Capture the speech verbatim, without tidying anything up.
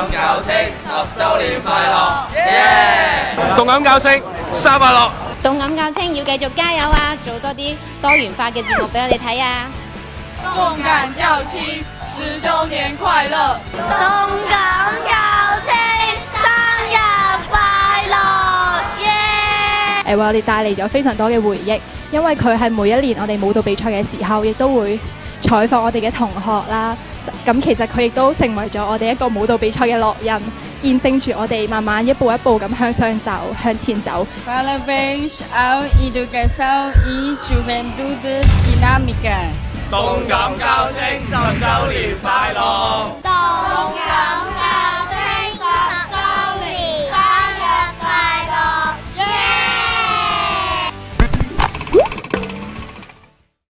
感教青十周年快樂！耶！ 動感教青生日快樂！ 動感教青要繼續加油啊，做多啲多元化嘅節目俾我哋睇啊！ 動感教青十周年快樂！ 動感教青生日快樂！耶！ 誒為我哋帶嚟咗非常多嘅回憶，因為佢係每一年我哋舞蹈比賽嘅時候，亦都會採訪我哋嘅同學啦。咁其實佢亦都成為咗我哋一個舞蹈比賽嘅烙印，見證住我哋慢慢一步一步咁向上走，向前走。 Parabéns ao Educação e Juventude Dinâmica。 動感教青十周年快樂！